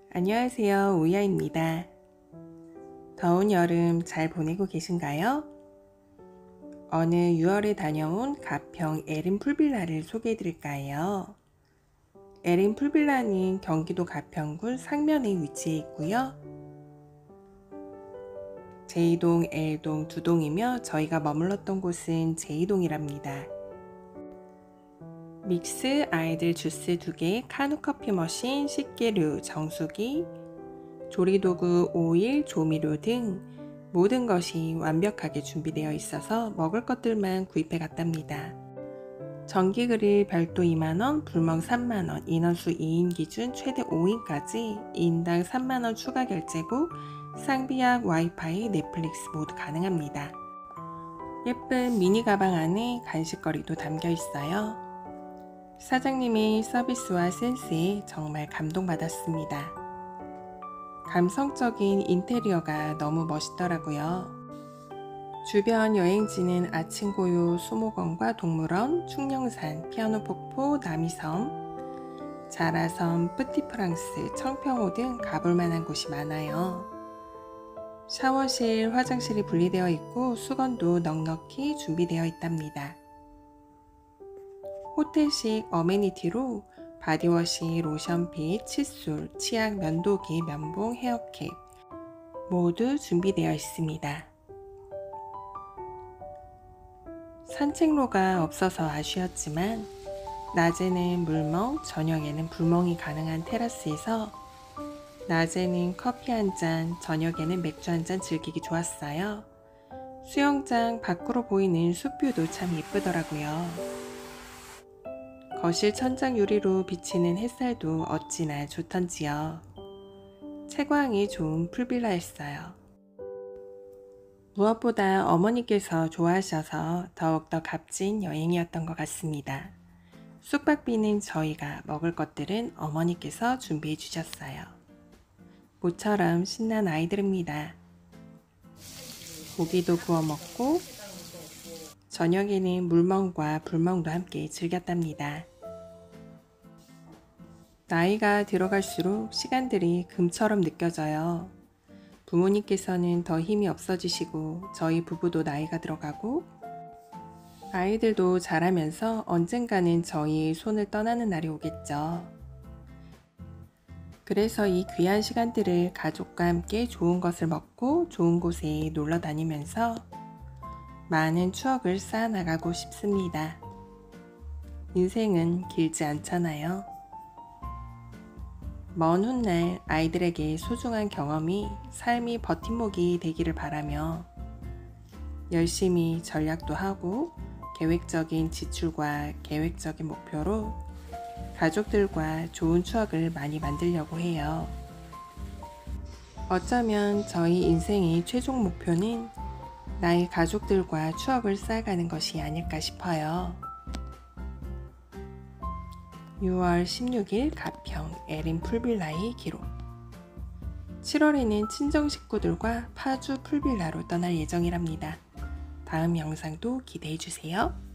안녕하세요, 우야입니다. 더운 여름 잘 보내고 계신가요? 어느 6월에 다녀온 가평 에린 풀빌라를 소개해 드릴까 해요. 에린 풀빌라는 경기도 가평군 상면에 위치해 있고요. 제2동, L동 두 동이며 저희가 머물렀던 곳은 제2동이랍니다. 믹스 아이들 주스 2개, 카누 커피 머신, 식기류, 정수기, 조리도구, 오일, 조미료 등 모든 것이 완벽하게 준비되어 있어서 먹을 것들만 구입해 갔답니다. 전기 그릴 별도 2만원, 불멍 3만원, 인원수 2인 기준 최대 5인까지 2인당 3만원 추가 결제고 상비약, 와이파이, 넷플릭스 모두 가능합니다. 예쁜 미니 가방 안에 간식거리도 담겨 있어요. 사장님의 서비스와 센스에 정말 감동받았습니다. 감성적인 인테리어가 너무 멋있더라고요. 주변 여행지는 아침고요, 수목원과 동물원, 충령산, 피아노폭포, 남이섬, 자라섬, 뿌티프랑스, 청평호 등 가볼 만한 곳이 많아요. 샤워실, 화장실이 분리되어 있고 수건도 넉넉히 준비되어 있답니다. 호텔식 어메니티로 바디워시, 로션핏, 칫솔, 치약, 면도기, 면봉, 헤어캡 모두 준비되어 있습니다. 산책로가 없어서 아쉬웠지만 낮에는 물멍, 저녁에는 불멍이 가능한 테라스에서 낮에는 커피 한 잔, 저녁에는 맥주 한 잔 즐기기 좋았어요. 수영장 밖으로 보이는 숲뷰도 참 예쁘더라고요. 거실 천장 유리로 비치는 햇살도 어찌나 좋던지요. 채광이 좋은 풀빌라였어요. 무엇보다 어머니께서 좋아하셔서 더욱더 값진 여행이었던 것 같습니다. 숙박비는 저희가, 먹을 것들은 어머니께서 준비해 주셨어요. 모처럼 신난 아이들입니다. 고기도 구워 먹고 저녁에는 물멍과 불멍도 함께 즐겼답니다. 나이가 들어갈수록 시간들이 금처럼 느껴져요. 부모님께서는 더 힘이 없어지시고 저희 부부도 나이가 들어가고 아이들도 자라면서 언젠가는 저희의 손을 떠나는 날이 오겠죠. 그래서 이 귀한 시간들을 가족과 함께 좋은 것을 먹고 좋은 곳에 놀러 다니면서 많은 추억을 쌓아나가고 싶습니다. 인생은 길지 않잖아요. 먼 훗날 아이들에게 소중한 경험이 삶이 버팀목이 되기를 바라며 열심히 전략도 하고 계획적인 지출과 계획적인 목표로 가족들과 좋은 추억을 많이 만들려고 해요. 어쩌면 저희 인생의 최종 목표는 나의 가족들과 추억을 쌓아가는 것이 아닐까 싶어요. 6월 16일 가평 에린 풀빌라의 기록. 7월에는 친정 식구들과 파주 풀빌라로 떠날 예정이랍니다. 다음 영상도 기대해주세요.